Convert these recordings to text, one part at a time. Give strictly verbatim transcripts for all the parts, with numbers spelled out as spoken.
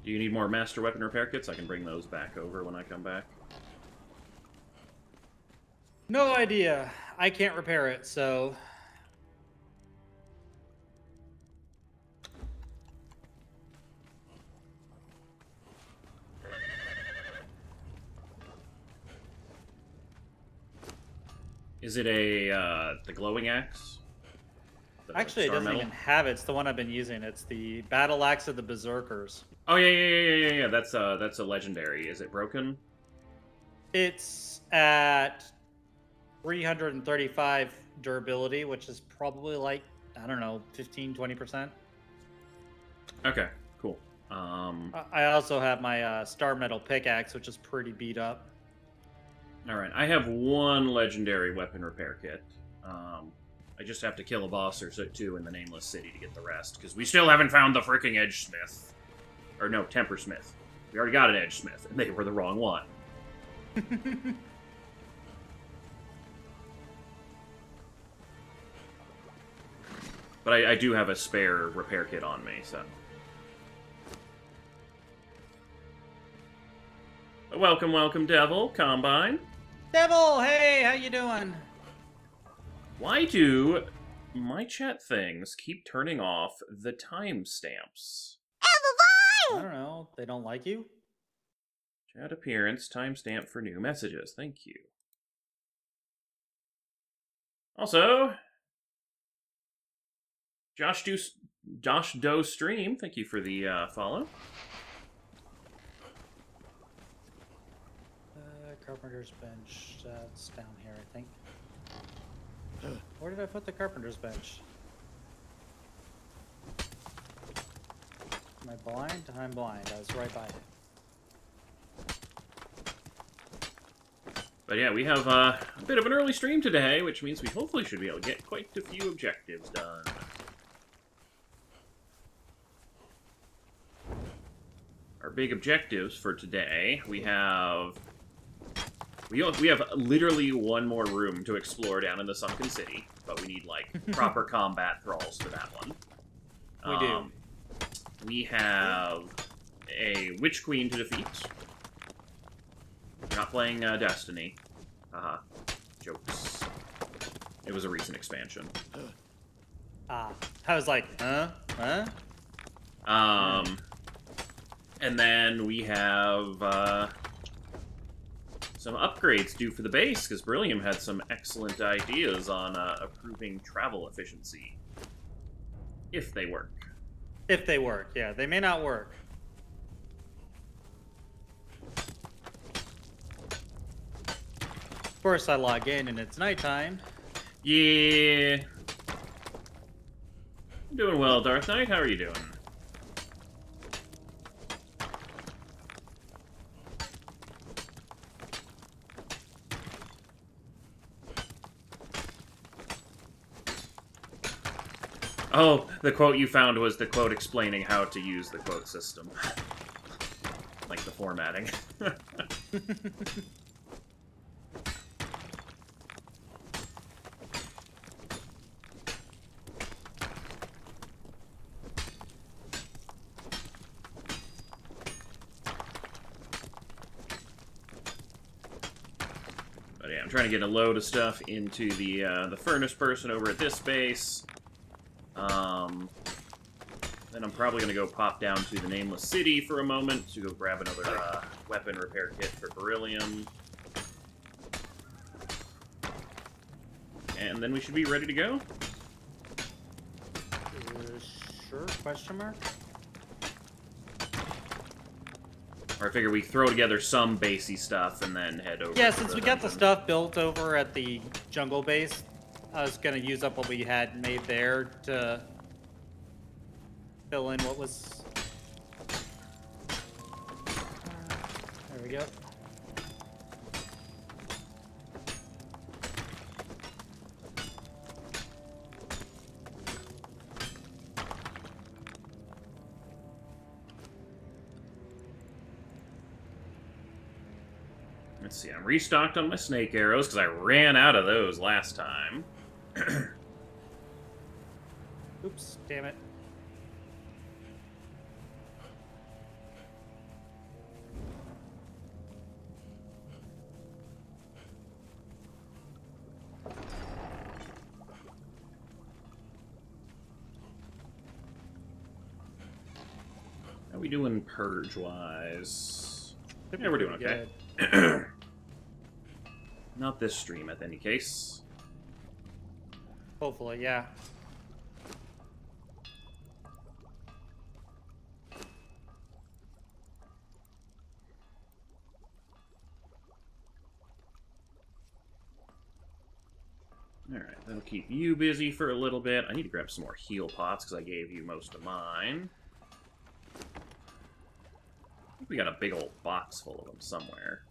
Do you need more master weapon repair kits? I can bring those back over when I come back. No idea. I can't repair it, so... Is it a, uh, the glowing axe? The Actually, it doesn't metal? even have it. It's the one I've been using. It's the Battle Axe of the Berserkers. Oh, yeah, yeah, yeah, yeah, yeah, that's, uh, that's a legendary. Is it broken? It's at three hundred thirty-five durability, which is probably like, I don't know, fifteen, twenty percent. Okay, cool. Um, I also have my uh, Star Metal Pickaxe, which is pretty beat up. Alright, I have one legendary weapon repair kit. Um, I just have to kill a boss or so, two in the Nameless City to get the rest, because we still haven't found the freaking Edgesmith. Or no, Tempersmith. We already got an Edgesmith, and they were the wrong one. But I, I do have a spare repair kit on me, so... Welcome, welcome, Devil. Combine. Devil, hey, how you doing? Why do my chat things keep turning off the timestamps? I don't know. They don't like you? Chat appearance, timestamp for new messages. Thank you. Also, Josh Do, Josh Doe Stream, thank you for the uh, follow. Uh, Carpenter's Bench. That's down here, I think. Where did I put the Carpenter's Bench? Am I blind? I'm blind. I was right by it. But yeah, we have uh, a bit of an early stream today, which means we hopefully should be able to get quite a few objectives done. Our big objectives for today, we have... We we have literally one more room to explore down in the Sunken City, but we need, like, proper combat thralls for that one. We um, do. We have a Witch Queen to defeat. We're not playing uh, Destiny. Haha. Jokes. It was a recent expansion. Ah. I was like, huh? Huh? Um, and then we have uh, some upgrades due for the base, because Beryllium had some excellent ideas on uh, improving travel efficiency. If they work. If they work, yeah. They may not work. Of course, I log in and it's nighttime. Yeah. I'm doing well, Darth Knight. How are you doing? Oh, the quote you found was the quote explaining how to use the quote system. Like the formatting. But yeah, I'm trying to get a load of stuff into the uh, the furnace person over at this base. Um, then I'm probably going to go pop down to the Nameless City for a moment to go grab another uh, weapon repair kit for Beryllium. And then we should be ready to go. Uh, sure, question mark? Or I figure we throw together some basey stuff and then head over. Yeah, to since the we got the dungeon. stuff built over at the jungle base, I was gonna use up what we had made there to fill in what was... There we go. Let's see, I'm restocked on my snake arrows because I ran out of those last time. Oops, damn it. we doing purge-wise? Yeah, we're doing okay. Not this stream, at any case. Hopefully, yeah. Alright, that'll keep you busy for a little bit. I need to grab some more heal pots, because I gave you most of mine. I think we got a big old box full of them somewhere.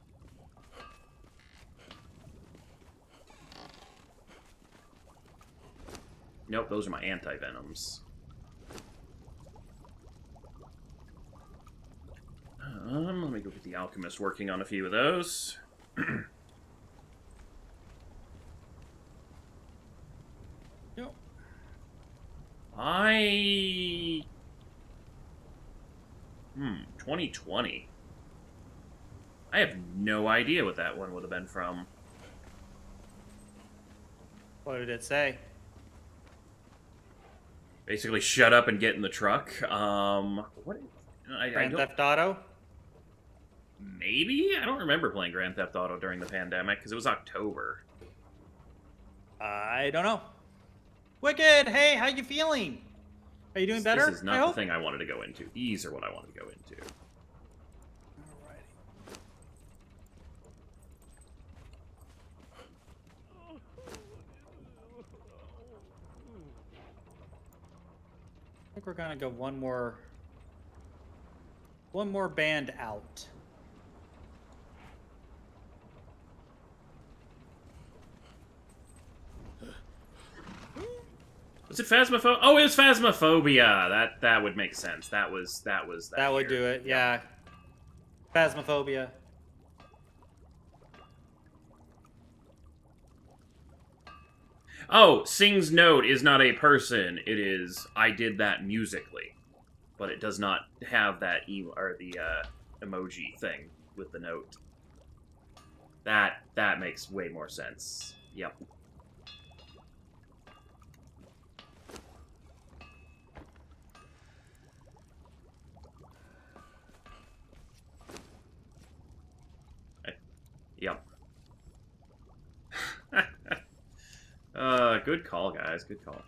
Nope, those are my anti-venoms. Um, let me go get the alchemist working on a few of those. Yep. I... Hmm, twenty twenty. I have no idea what that one would have been from. What did it say? Basically, shut up and get in the truck. Um, what? I, Grand I Theft Auto? Maybe? I don't remember playing Grand Theft Auto during the pandemic, because it was October. I don't know. Wicked! Hey, how you feeling? Are you doing This, better? this is not I the hope? thing I wanted to go into. These are what I wanted to go into. I think we're gonna go one more... One more band out. Was it Phasmophobia? Oh, it was Phasmophobia! That that would make sense. That was that was that. That would year. do it, yeah. Phasmophobia. Oh, Sing's note is not a person. It is I did that musically, but it does not have that e or the uh, emoji thing with the note. That that makes way more sense. Yep. Yep. uh, good call, guys. Good call.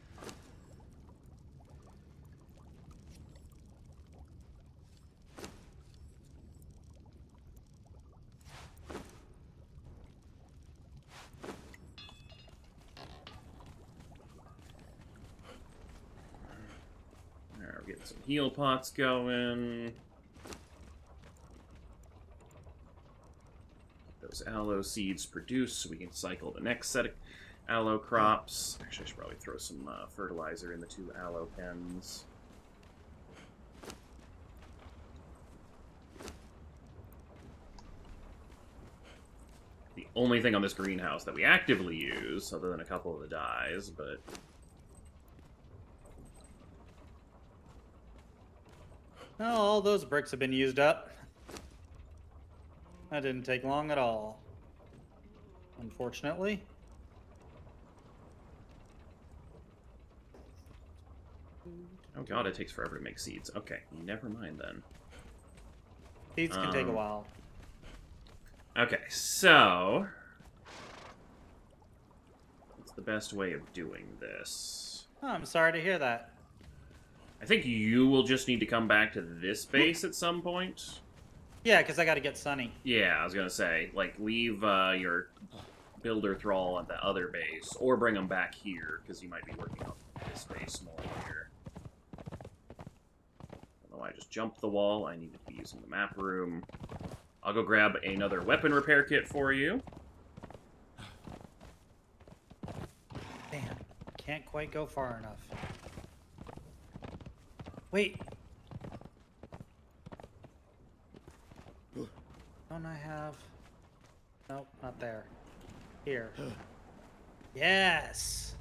Alright, we're getting some heal pots going. Those aloe seeds produce so we can cycle the next set of aloe crops. Actually, I should probably throw some uh, fertilizer in the two aloe pens. The only thing on this greenhouse that we actively use, other than a couple of the dyes, but... Oh, all those bricks have been used up. That didn't take long at all. Unfortunately. Oh god, it takes forever to make seeds. Okay, never mind then. Seeds can um, take a while. Okay, so... what's the best way of doing this? Oh, I'm sorry to hear that. I think you will just need to come back to this base at some point. Yeah, because I got to get Sunny. Yeah, I was gonna say, like, leave uh, your builder thrall at the other base, or bring them back here, because you might be working on this base more later. Although I just jumped the wall, I needed to be using the map room. I'll go grab another weapon repair kit for you. Damn, can't quite go far enough. Wait. Don't I have... Nope, not there. Here. Yes!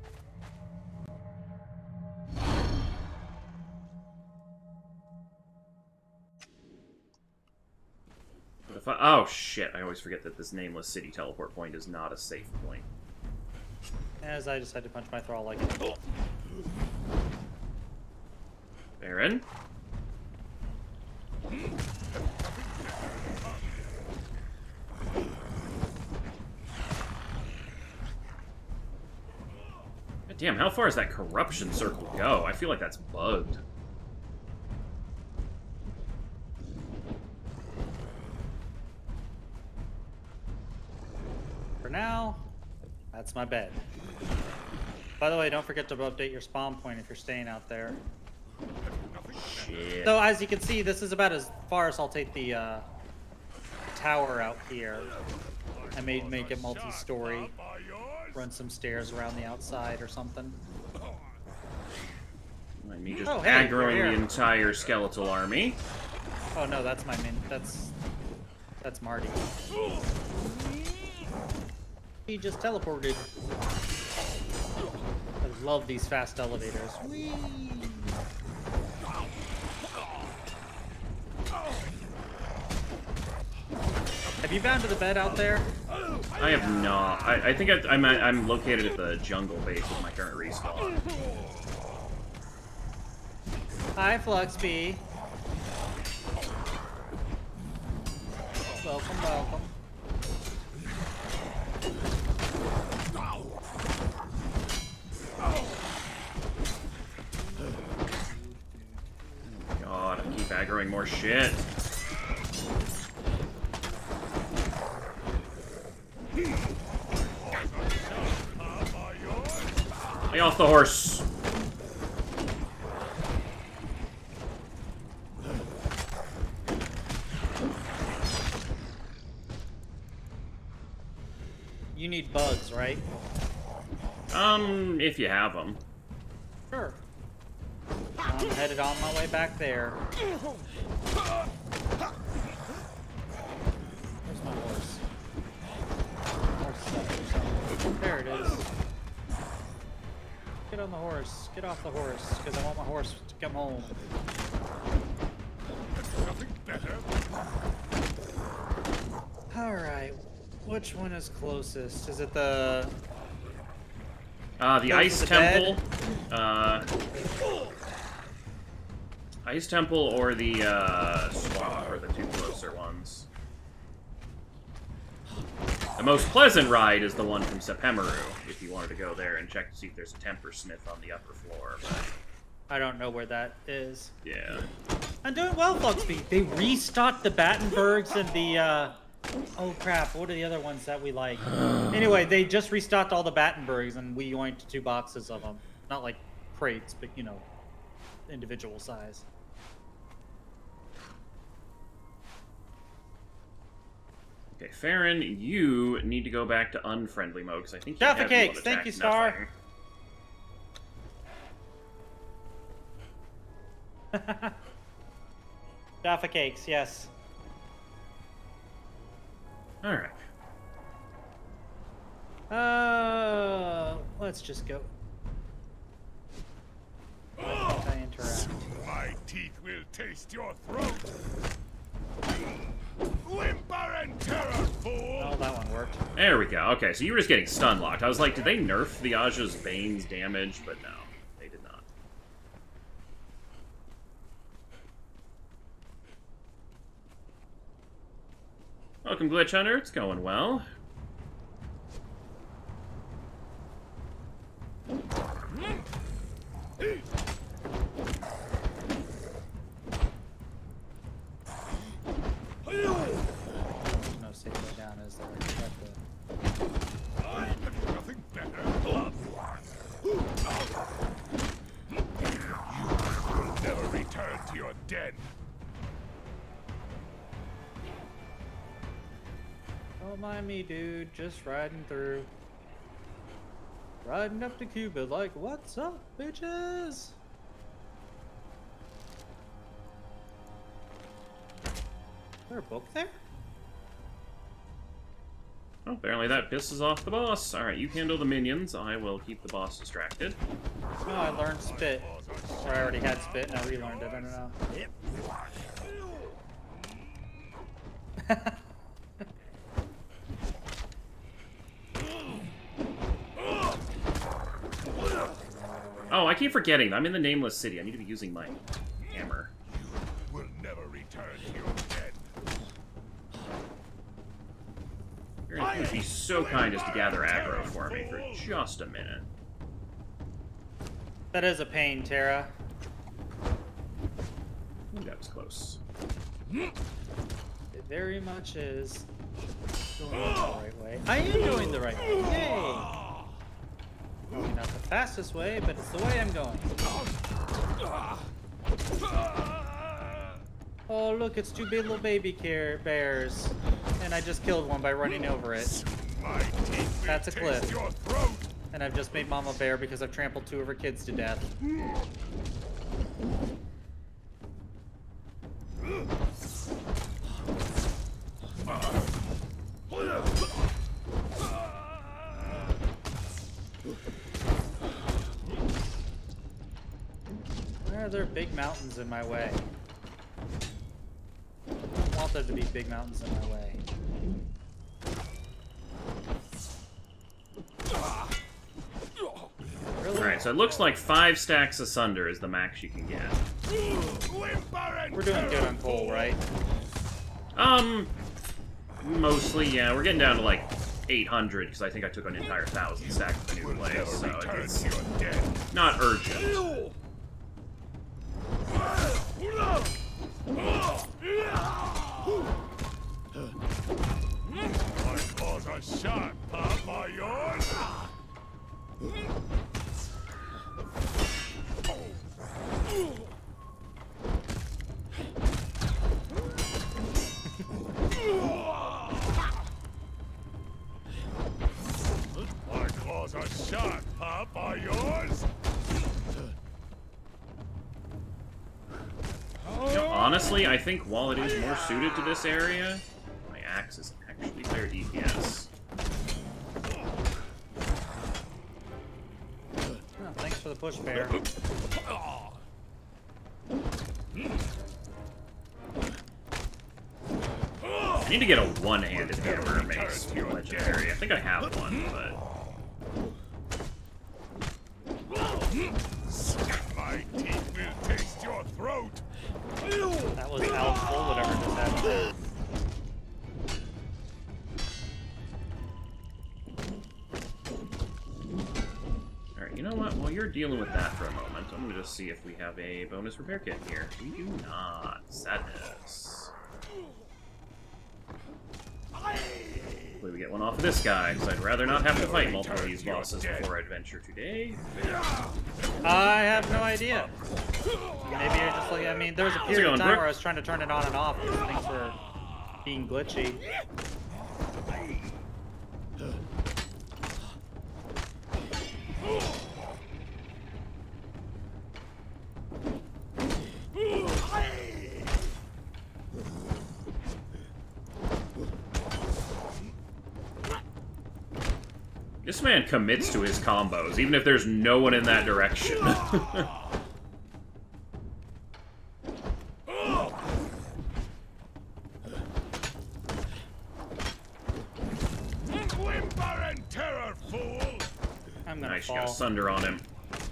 If I, oh shit, I always forget that this nameless city teleport point is not a safe point. As I decide to punch my thrall like it. Baron? Damn, how far does that corruption circle go? I feel like that's bugged. For now, that's my bed. By the way, don't forget to update your spawn point if you're staying out there. Shit. So as you can see, this is about as far as I'll take the uh, tower out here. I may make it multi-story. Run some stairs around the outside or something. Like me just oh, hey, aggroing the entire skeletal army. Oh no, that's my min. That's that's Marty. He just teleported. I love these fast elevators. Whee! Have you found to the bed out there? I have not. I, I think I, I'm I'm located at the jungle base with my current respawn. Hi, Fluxby. Welcome, welcome. God, I keep aggroing more shit. Lay off the horse. You need bugs, right? Um, if you have them. Sure. I'm headed on my way back there. Where's my horse? Horse there it is. Get on the horse. Get off the horse, because I want my horse to come home. Nothing better. Alright. Which one is closest? Is it the... Uh, the Close Ice to the Temple. Uh... Ice Temple or the, uh, Swamp are the two closer ones. The most pleasant ride is the one from Sephemeru, if you wanted to go there and check to see if there's a Temper Smith on the upper floor. But... I don't know where that is. Yeah. I'm doing well, Fluxby. They restocked the Battenbergs and the, uh... oh crap, what are the other ones that we like? Anyway, they just restocked all the Battenbergs and we yoinked two boxes of them. Not like crates, but, you know, individual size. Okay, Farron, you need to go back to unfriendly mode, because I think you Jaffa have Cakes, mode thank attack you, Star. nothing. Jaffa Cakes, yes. Alright. Uh, let's just go. Why can't I interact? My teeth will taste your throat. Whimper and terror, fool! Oh, that one worked. There we go. Okay, so you were just getting stun locked. I was like, did they nerf the Aja's Bane's damage? But no, they did not. Welcome, Glitch Hunter. It's going well. No safe way down, is there? You have to... Nothing better. You will never return to your den. Don't mind me, dude. Just riding through. Riding up to Cuba like, what's up, bitches? Is there a book there? Oh, apparently that pisses off the boss. Alright, you handle the minions. I will keep the boss distracted. No, I learned spit. Or I already had spit and I relearned it. I don't know. Oh, I keep forgetting. I'm in the Nameless City. I need to be using my hammer. You will never return to your den. You're going to be so kind as to gather aggro for me for just a minute. That is a pain, Tara. Ooh, that was close. It very much is. Going the right way. I am going the right way. Yay! Probably not the fastest way, but it's the way I'm going. Oh, look, it's two big little baby care bears. And I just killed one by running over it. That's a cliff. And I've just made Mama Bear because I've trampled two of her kids to death. Why are there big mountains in my way? I don't want there to be big mountains in my way. Really? Alright, so it looks like five stacks asunder is the max you can get. We're doing good on coal, right? Um, mostly, yeah. We're getting down to like eight hundred, because I think I took an entire thousand stack of the new place, so it's not urgent. My claws are sharp, huh? Are yours? My claws are sharp, huh? Are yours? You know, honestly, I think while it is more suited to this area, my axe is actually higher D P S. Oh, thanks for the push, Bear. I need to get a one-handed hammer mace from legendary. I think I have one, but My teeth will taste your throat. That was helpful, whatever just happened there. alright, you know what? While you're dealing with that for a moment, I'm gonna just see if we have a bonus repair kit here. We do not. Sadness. Hopefully we get one off of this guy, because I'd rather not have to fight multiple of these bosses before I adventure today. I have no idea. Maybe you're just like, I mean, there was a period going, of time Brooke? where I was trying to turn it on and off because things were being glitchy. This man commits to his combos, even if there's no one in that direction. Whimper and terror, fool! I'm gonna Nice, you got fall. asunder on him.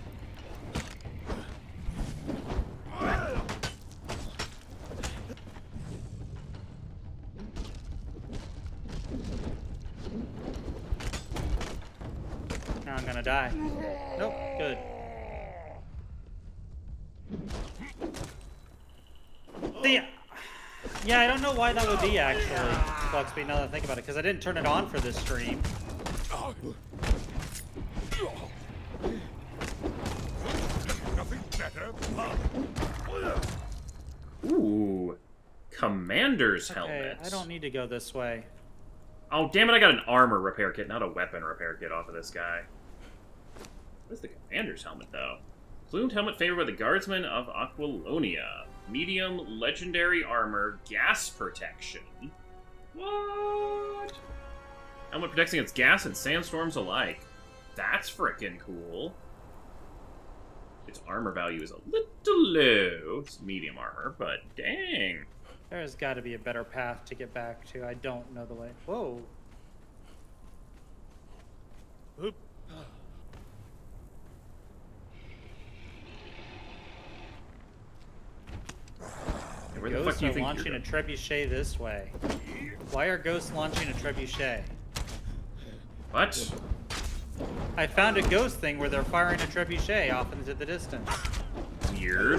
Now I'm gonna die. Nope, good. The, yeah, I don't know why that would be actually, Fluxby, now that I think about it, because I didn't turn it on for this stream. Nothing better, huh? Ooh. Commander's Okay, helmet. I don't need to go this way. Oh, damn it, I got an armor repair kit, not a weapon repair kit off of this guy. What is the Commander's helmet, though? Plumed helmet favored by the Guardsmen of Aquilonia. Medium legendary armor, gas protection. What? Helmet protects against gas and sandstorms alike. That's frickin' cool. Its armor value is a little low. It's medium armor, but dang. There's got to be a better path to get back to. I don't know the way. Whoa. Oop. Hey, where the fuck Ghosts do you are think launching you're a trebuchet this way. Why are ghosts launching a trebuchet? What? I found a ghost thing where they're firing a trebuchet off into the distance. Weird.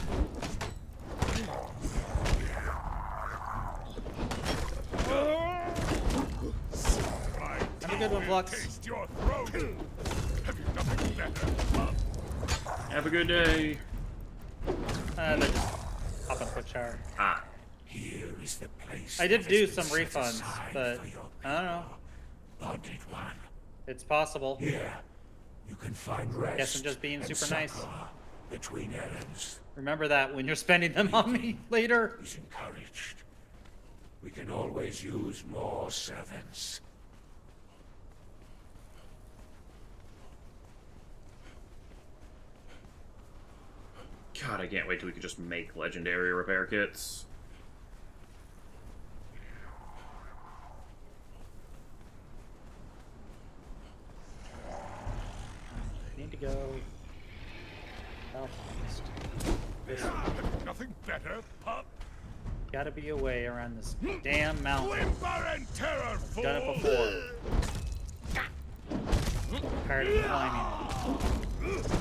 Have a good one, Flux. Taste your throat. Have you nothing better? Have a good day. Uh, they just hop in a quick shower. Ah. Here is the place. I did that do has been some set refunds, aside but for your I don't know. bonded one. It's possible. Here, you can find rest. Guess I'm just being and super nice. succor between errands. Remember that when you're spending them on me later. Is encouraged. We can always use more servants. God, I can't wait till we can just make legendary repair kits. Need to go southeast. This Nothing better, pup. gotta be a way around this damn mountain. Whimper and terror, fool. Done it before. Tired of climbing it.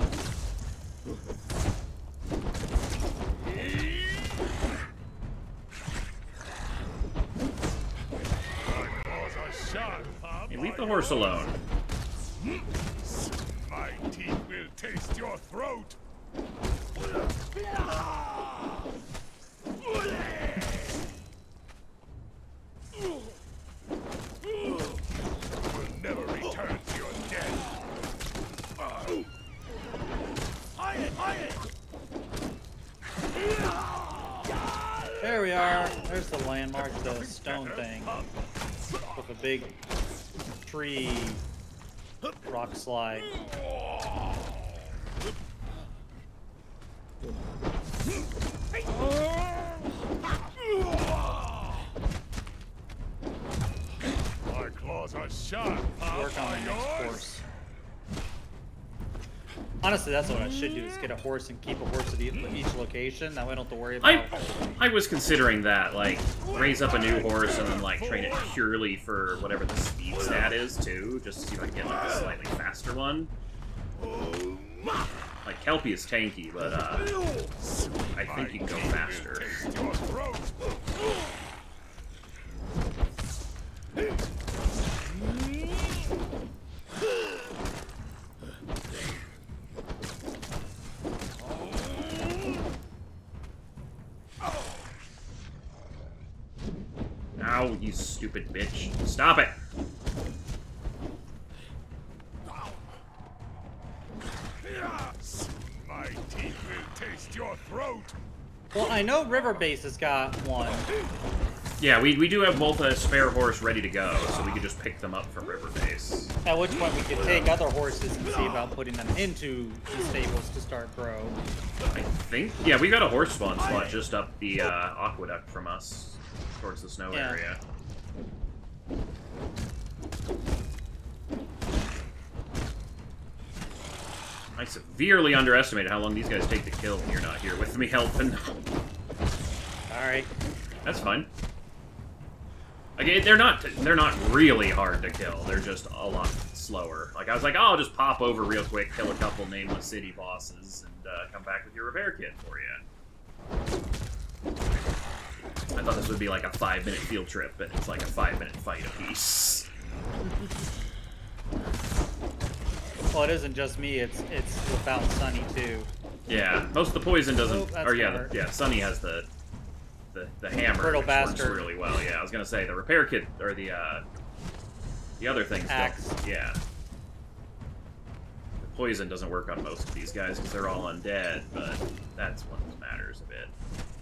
My claws are sharp, pup. Hey, leave the horse alone. My teeth will taste your throat. Will never return to your death. Uh. There we are. There's the landmark, the stone thing. With a big tree rock slide. My claws are sharp, pup. Work on my Are next yours? horse. Honestly, that's what I should do, is get a horse and keep a horse at each each location. That way I don't have to worry about I I was considering that, like, raise up a new horse and then, like, train it purely for whatever the speed stat is, too, just to see if I can get, like, a slightly faster one. Like, Kelpie is tanky, but, uh, I think you can go faster. Taste your throat. Ow, you stupid bitch. Stop it! My teeth will taste your throat. Well, I know River Base has got one. Yeah, we, we do have both a spare horse ready to go, so we could just pick them up from River Base. At which point we could take other horses and see about putting them into the stables to start grow. I think... Yeah, we got a horse spawn spot just up the uh, aqueduct from us, towards the snow Yeah. area. I severely underestimated how long these guys take to kill when you're not here with me helping. Alright. That's fine. Again, they're not they're not really hard to kill. They're just a lot slower. Like, I was like, oh, I'll just pop over real quick, kill a couple Nameless city bosses, and uh, come back with your repair kit for you. I thought this would be like a five-minute field trip, but it's like a five-minute fight apiece. Well, it isn't just me, it's it's without Sunny, too. Yeah, most of the poison doesn't... Oh, that's or yeah, hurt. the, yeah, Sunny has the the, the hammer, Brittle which works bastard. really well. Yeah, I was gonna say, the repair kit, or the, uh... The other things Axe. don't... Yeah. The poison doesn't work on most of these guys, because they're all undead, but that's what matters a bit.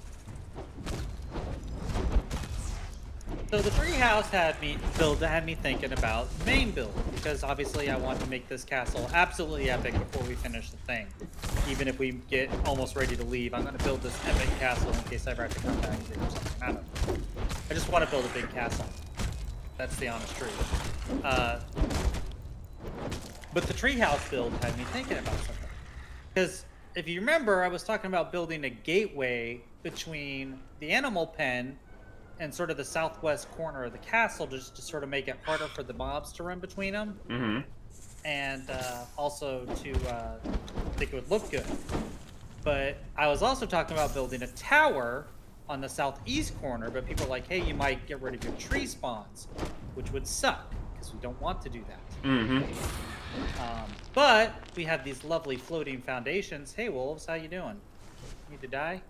So the treehouse had me build had me thinking about main build, because obviously I want to make this castle absolutely epic before we finish the thing. Even if we get almost ready to leave, I'm going to build this epic castle in case I ever have to come back here or something. I don't know. I just want to build a big castle. That's the honest truth. Uh, but the treehouse build had me thinking about something. Because if you remember, I was talking about building a gateway between the animal pen and sort of the southwest corner of the castle, just to sort of make it harder for the mobs to run between them. Mm-hmm. and uh, also to uh, think it would look good. But I was also talking about building a tower on the southeast corner, but people are like, hey, you might get rid of your tree spawns, which would suck, because we don't want to do that. Mm-hmm. Um, but we have these lovely floating foundations. Hey, wolves, how you doing? Need to die?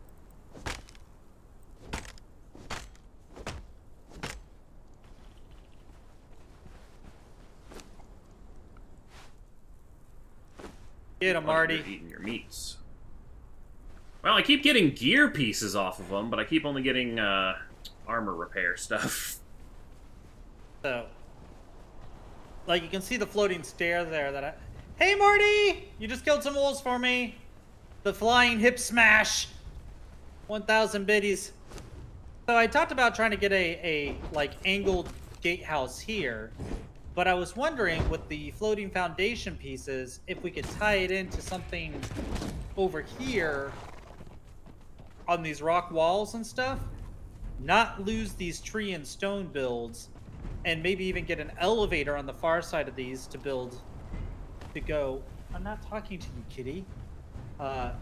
Get him, Marty. You're eating your meats. Well, I keep getting gear pieces off of them, but I keep only getting uh, armor repair stuff. So, like, you can see the floating stair there that I... Hey, Marty! You just killed some wolves for me. The flying hip smash. one thousand biddies. So I talked about trying to get a, a like, angled gatehouse here. But I was wondering, with the floating foundation pieces, if we could tie it into something over here on these rock walls and stuff. Not lose these tree and stone builds, and maybe even get an elevator on the far side of these to build, to go... I'm not talking to you, kitty. Uh,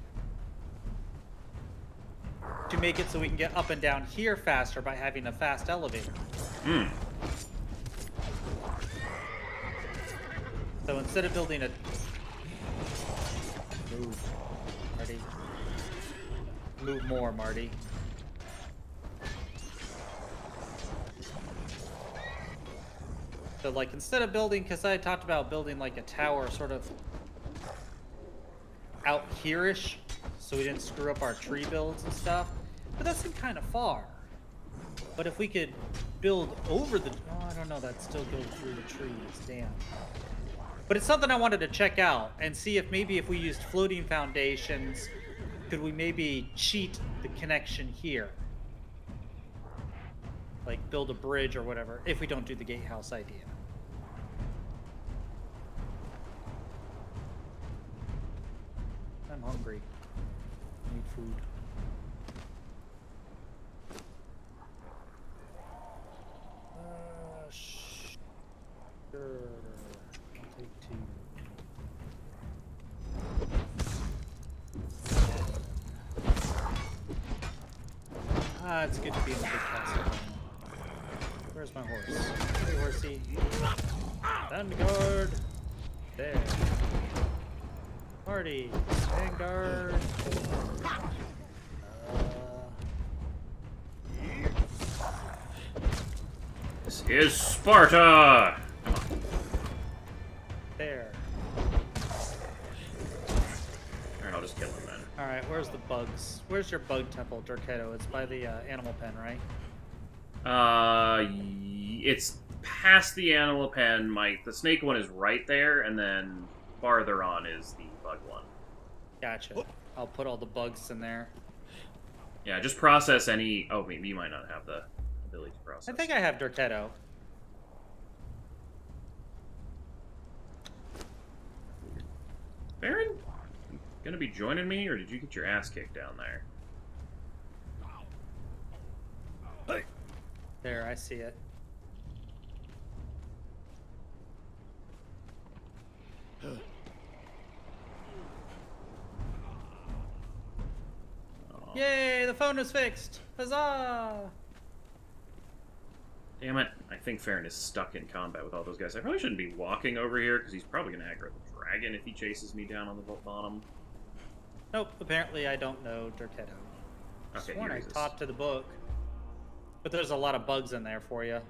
to make it so we can get up and down here faster by having a fast elevator. Hmm. So instead of building a... Move, Marty. Move more, Marty. So, like, instead of building... Because I talked about building, like, a tower sort of out here-ish, so we didn't screw up our tree builds and stuff. But that seemed kind of far. But if we could build over the... Oh, I don't know. That still goes through the trees. Damn. But it's something I wanted to check out and see if maybe if we used floating foundations, could we maybe cheat the connection here? Like build a bridge or whatever, if we don't do the gatehouse idea. I'm hungry. I need food. Uh, sure. Ah, it's good to be in the big castle. Where's my horse? Hey, horsey. Vanguard. There. Party. Vanguard. Uh... This is Sparta! There. Alright, I'll just kill him then. Alright, where's the bugs? Where's your bug temple, Dorketo? It's by the uh, animal pen, right? Uh, it's past the animal pen. My the snake one is right there, and then farther on is the bug one. Gotcha. I'll put all the bugs in there. Yeah, just process any... Oh, maybe you might not have the ability to process. I think I have Dorketo. Baron? Gonna be joining me, or did you get your ass kicked down there? There, I see it. Oh. Yay, the phone is fixed! Huzzah! Damn it. I think Farron is stuck in combat with all those guys. I probably shouldn't be walking over here, because he's probably gonna aggro the dragon if he chases me down on the bottom. Nope, apparently I don't know Dorketo. Okay, Sworn here I he is. talked to the book. But there's a lot of bugs in there for you.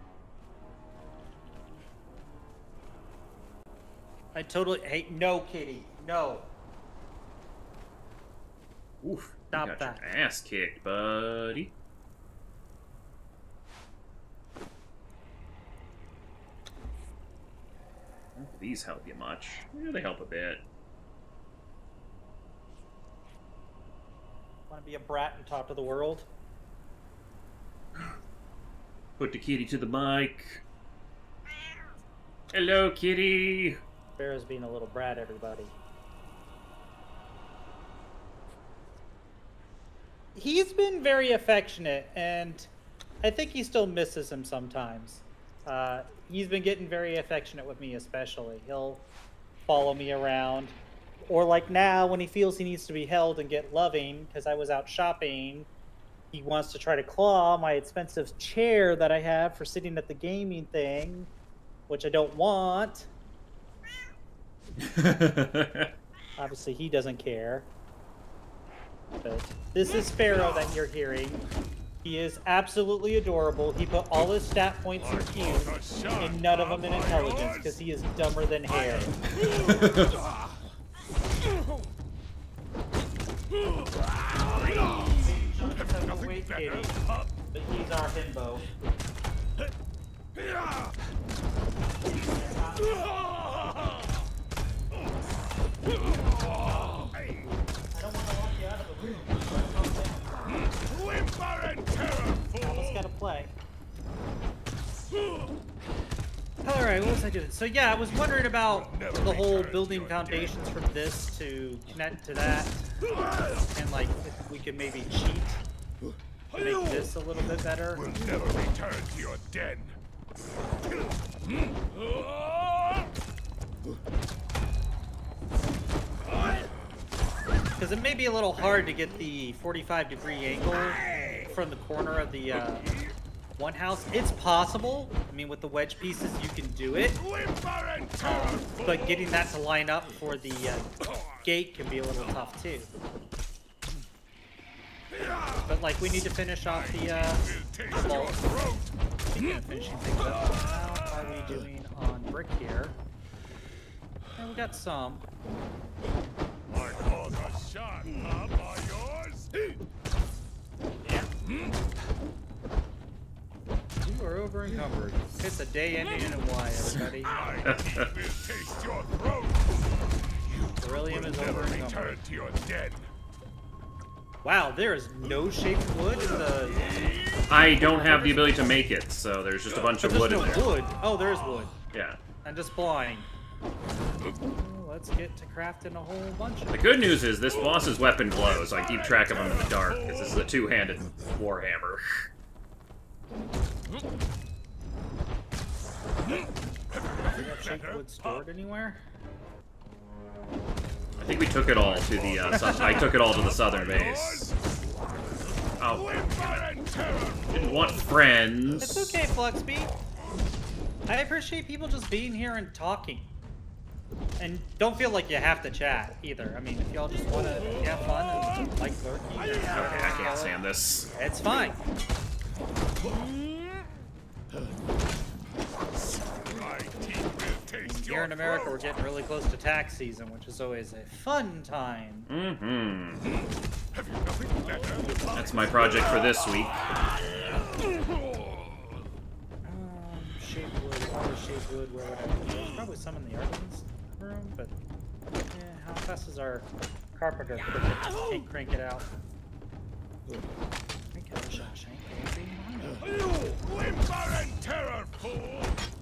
I totally hate... No, kitty. No. Oof. Stop you got that. your ass kicked, buddy. Don't these help you much? Yeah, they help a bit. Want to be a brat and top of the world? Put the kitty to the mic. Hello, kitty. Bear's being a little brat, everybody. He's been very affectionate, and I think he still misses him sometimes. Uh, he's been getting very affectionate with me, especially. He'll follow me around. Or like now, when he feels he needs to be held and get loving, because I was out shopping, he wants to try to claw my expensive chair that I have for sitting at the gaming thing, which I don't want. Obviously, he doesn't care. But this is Sparrow that you're hearing. He is absolutely adorable. He put all his stat points in Q and none of them in intelligence because he is dumber than hair. Wait, Kitty, but he's our himbo. I don't want to lock you out of the room. I just gotta play. Alright, what was I doing? So yeah, I was wondering about the whole building foundations from this to connect to that. And like, if we could maybe cheat. Make this a little bit better. We'll never return to your den. Because it may be a little hard to get the forty-five degree angle from the corner of the uh, one house. It's possible. I mean, with the wedge pieces, you can do it. Um, but getting that to line up for the uh, gate can be a little tough too. But like, we need to finish off the uh, vault. Speaking of finishing things up, how are we doing on brick here? Yeah, we got some. My claws are sharp, huh? Are yours? Yeah. You are over encumbered. It's a day ending in a Y, everybody. My teeth will taste your throat. Beryllium is Never over return encumbered. to your den. Wow, there is no shaped wood in the... I don't have the ability to make it, so there's just a bunch But of wood there's in no there. wood. Oh, there's wood. Yeah. I'm just blind. Let's get to crafting a whole bunch of The good news is this boss's weapon glows, so I keep track of him in the dark, because this is a two-handed warhammer. Do we have shaped wood stored anywhere? I think we took it all to the, uh, su I took it all to the southern base. Oh, didn't want friends. It's okay, Fluxby. I appreciate people just being here and talking. And don't feel like you have to chat, either. I mean, if y'all just want to have fun and like lurking. Okay, I can't stand this. It's fine. My teeth will taste Here your in America, we're throat. getting really close to tax season, which is always a fun time. Mm-hmm. Have you nothing better? That's my project for this week. Um, shaped wood, water shaped wood, where would I put it? There's probably some in the artisans room, but yeah, how fast is our carpenter? Can't crank it out. Crank it out, Shawshank. You whimper and terror, fool!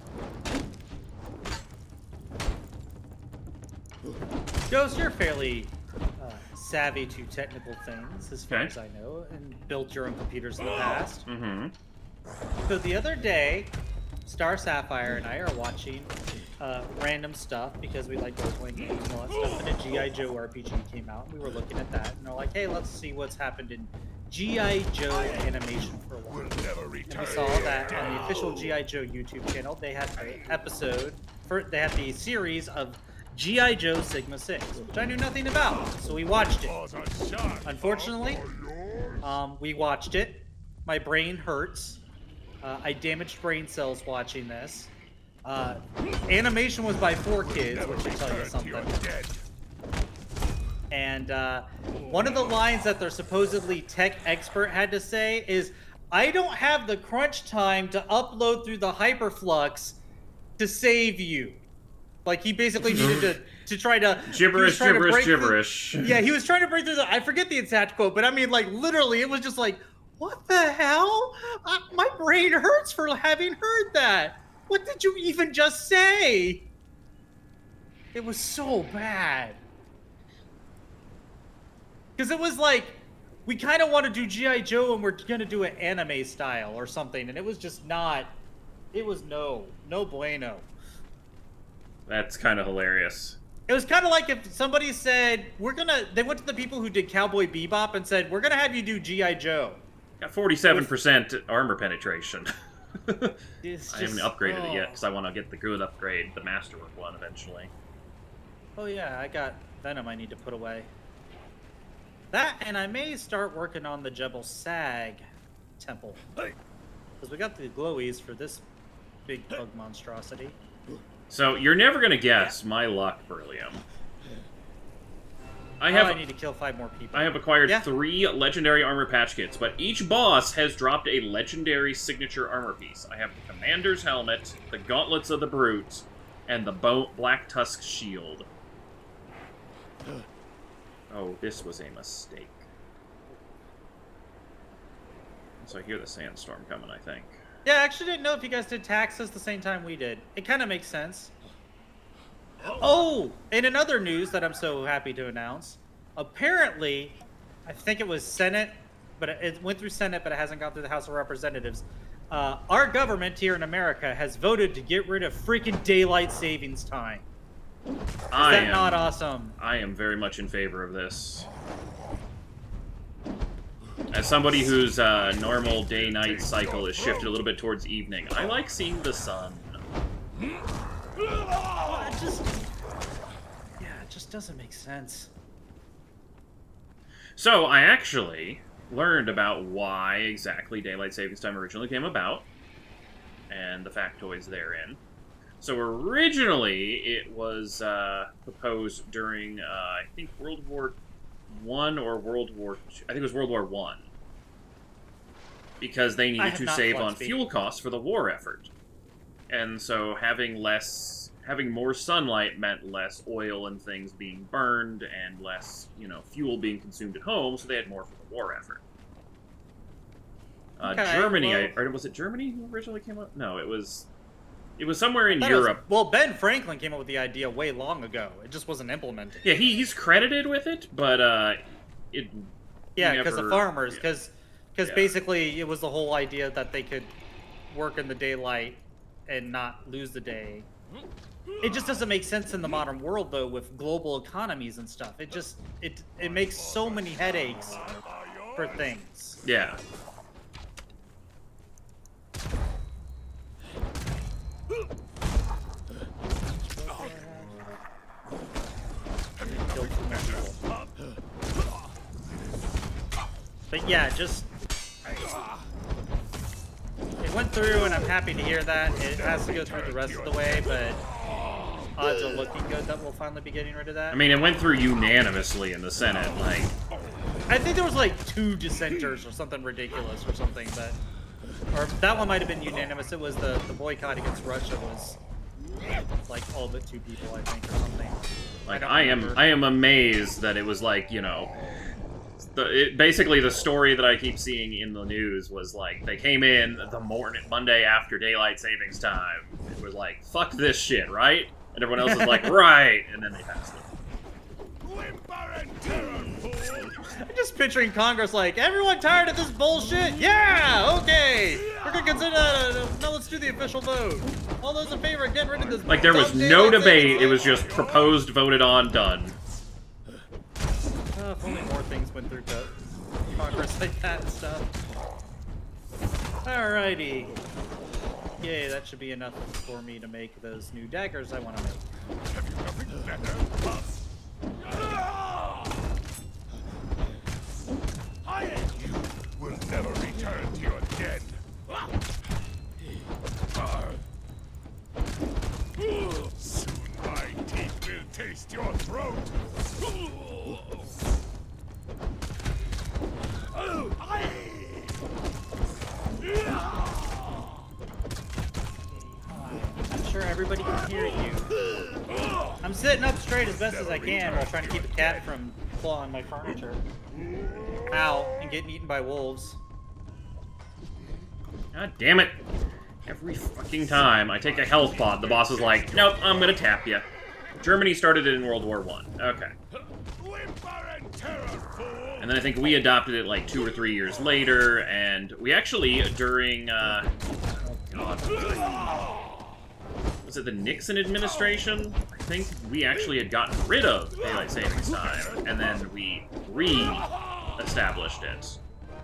Ghost, you're fairly uh, savvy to technical things, as far Okay. as I know, and built your own computers in the past. Mm-hmm. So the other day, Star Sapphire and I are watching uh, random stuff because we like role-playing games and all that stuff, and a G I Joe R P G came out. We were looking at that, and they're like, hey, let's see what's happened in G I Joe animation for a while. We'll never And return. we saw that on the official G I Joe YouTube channel. They had the episode, for, they had the series of G I Joe Sigma six, which I knew nothing about, so we watched it. Claws are sharp. Unfortunately, Are yours? um, we watched it. My brain hurts. Uh, I damaged brain cells watching this. Uh, animation was by four kids, Never which should tell you return to something. your den. And uh, one of the lines that their supposedly tech expert had to say is, I don't have the crunch time to upload through the hyperflux to save you. Like, he basically needed to, to try to... he was Gibberish, trying to gibberish, break through- gibberish. Yeah, he was trying to break through the... I forget the exact quote, but I mean, like, literally, it was just like, what the hell? Uh, my brain hurts for having heard that. What did you even just say? It was so bad. Because it was like, we kind of want to do G I Joe and we're going to do it anime style or something, and it was just not It was no, no bueno. That's kind of hilarious. It was kind of like if somebody said, we're gonna, they went to the people who did Cowboy Bebop and said, we're gonna have you do G I Joe. Got forty-seven percent armor penetration. It's I haven't just- upgraded oh. it yet, because I want to get the good upgrade, the Masterwork one, eventually. Oh yeah, I got Venom I need to put away. That, and I may start working on the Jebel Sag temple. Because we got the glowies for this big bug monstrosity. So, you're never going to guess my luck, Beryllium. I I have have. Oh, I need to kill five more people. I have acquired Yeah. three legendary armor patch kits, but each boss has dropped a legendary signature armor piece. I have the Commander's Helmet, the Gauntlets of the Brute, and the Bo Black Tusk Shield. Oh, this was a mistake. So I hear the sandstorm coming, I think. Yeah, I actually didn't know if you guys did taxes the same time we did. It kind of makes sense. Oh, and in other news that I'm so happy to announce, apparently, I think it was Senate, but it went through Senate, but it hasn't gone through the House of Representatives. Uh, our government here in America has voted to get rid of freaking daylight savings time. Is I that am, not awesome? I am very much in favor of this. As somebody whose uh, normal day-night cycle is shifted a little bit towards evening, I like seeing the sun. Well, it just, yeah, it just doesn't make sense. So, I actually learned about why exactly Daylight Savings Time originally came about, and the factoids therein. So, originally, it was uh, proposed during, uh, I think, World War One or World War Two. I think it was World War One. Because they I needed have to not save watched on the- fuel costs for the war effort. And so having less, having more sunlight meant less oil and things being burned and less, you know, fuel being consumed at home, so they had more for the war effort. Uh, Okay, Germany, well- I, or was it Germany who originally came up? No, it was, it was somewhere in I thought it was- Europe. well, Ben Franklin came up with the idea way long ago. It just wasn't implemented. Yeah, he, he's credited with it, but uh, it. Yeah, because never- the farmers, yeah. because because Yeah. basically it was the whole idea that they could work in the daylight and not lose the day. It just doesn't make sense in the modern world though, with global economies and stuff. It just it it makes so many headaches for things. Yeah. Killed too many people. But yeah, just it went through, and I'm happy to hear that. It has to go through the rest of the way, but odds are looking good that we'll finally be getting rid of that. I mean, it went through unanimously in the Senate, like. I think there was like two dissenters or something ridiculous or something, but or that one might have been unanimous. It was the the boycott against Russia was like all but two people, I think, or something. Like, don't I, am remember. I am amazed that it was like, you know, the, it, basically the story that I keep seeing in the news was like, they came in the morning, Monday after Daylight Savings Time. It was like, fuck this shit, right? And everyone else was like, right! And then they passed it. Whimper and terror, fool! I'm just picturing Congress like, everyone tired of this bullshit? Yeah, okay. We're gonna consider. Uh, now let's do the official vote. All those in favor of getting rid of this. Like, there was dumb no daylight debate, savings it was just proposed, voted on, done. Uh, if only more things went through co- Congress like that and stuff. Alrighty. Yay, that should be enough for me to make those new daggers I want to make. Have you nothing better? Ah! I and you will never return to your den. Ah! Soon my teeth will taste your throat. I'm sure everybody can hear you. I'm sitting up straight as best as I can while trying to keep a cat from clawing my furniture. Ow, and getting eaten by wolves. God damn it. Every fucking time I take a health pod, the boss is like, nope, I'm gonna tap you. Germany started it in World War One. Okay. Whimper and terror, fool! And then I think we adopted it like two or three years later, and we actually, during, uh, God. Was it the Nixon administration? I think we actually had gotten rid of daylight savings time, and then we re-established it.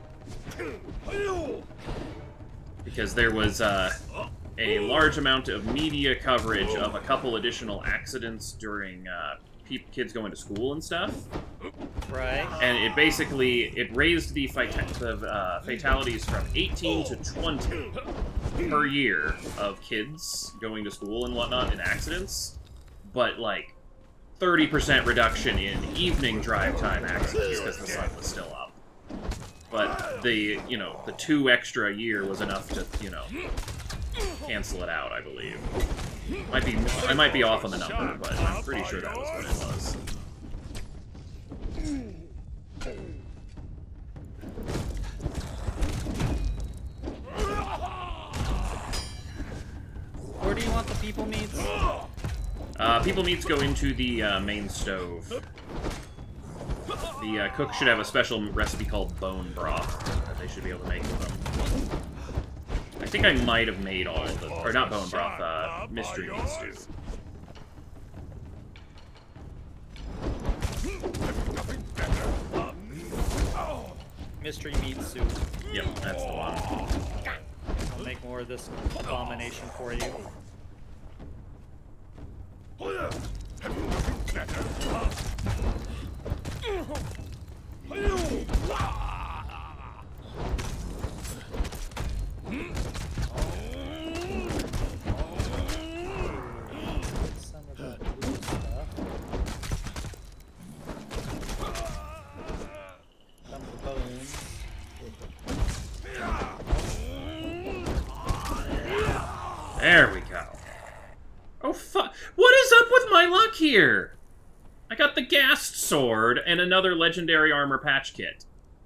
Because there was uh, a large amount of media coverage of a couple additional accidents during uh, kids going to school and stuff. Right. And it basically, it raised the, the uh, fatalities from eighteen to twenty per year of kids going to school and whatnot in accidents. But, like, thirty percent reduction in evening drive time accidents because the sun was still up. But the, you know, the two extra a year was enough to, you know, cancel it out, I believe. Might be, I might be off on the number, but I'm pretty sure that was what it was. Where do you want the people meats? Uh, people meats go into the uh, main stove. The uh, cook should have a special recipe called bone broth that they should be able to make with them. I think I might have made all of them. Or not bone broth, uh, mystery meat stew. Mystery meat soup. Yep, that's the one. I'll make more of this abomination for you. Some of that blue stuff. Some of the bones. There we go. Oh, fuck. What is up with my luck here? I got the Ghast Sword and another legendary armor patch kit.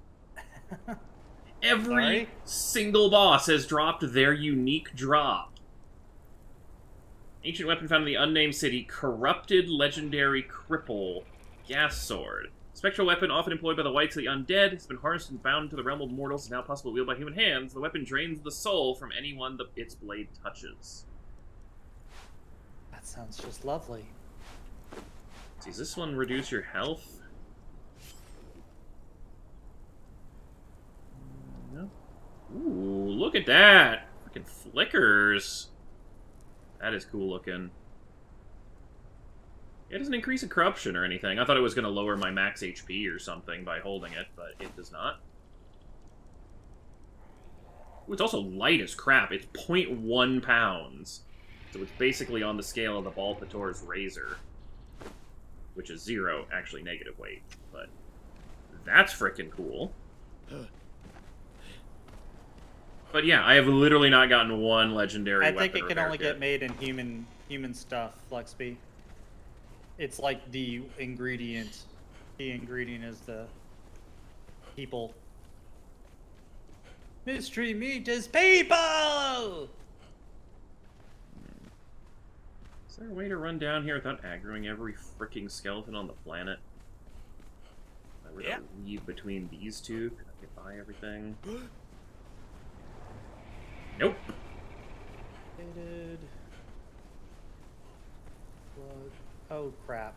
Every Sorry? single boss has dropped their unique drop. Ancient weapon found in the unnamed city, corrupted legendary cripple Ghast Sword. Spectral weapon often employed by the whites of the undead. It's been harnessed and bound to the realm of mortals. Is now possible to wield by human hands. The weapon drains the soul from anyone that its blade touches. That sounds just lovely. Does this one reduce your health? No. Ooh, look at that! Freaking flickers. That is cool looking. It doesn't increase in corruption or anything. I thought it was going to lower my max H P or something by holding it, but it does not. Ooh, it's also light as crap. It's zero point one pounds. So it's basically on the scale of the Balpator's razor. Which is zero, actually negative weight. But that's frickin' cool. But yeah, I have literally not gotten one legendary I weapon think it can repair only kit. get made in human human stuff, Flexby. It's like the ingredient. The ingredient is the people. Mystery meat is people! Is there a way to run down here without aggroing every freaking skeleton on the planet? If I were Yeah. to leave between these two, could I get by everything? Nope. Faded. Blood. Oh crap.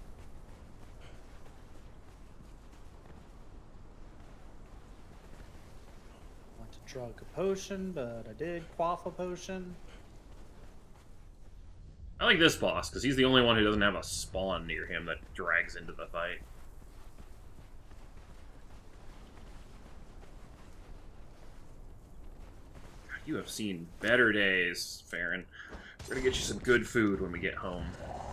I want to drug a potion, but I did quaff a potion. I like this boss, because he's the only one who doesn't have a spawn near him that drags into the fight. You have seen better days, Farron. We're gonna get you some good food when we get home.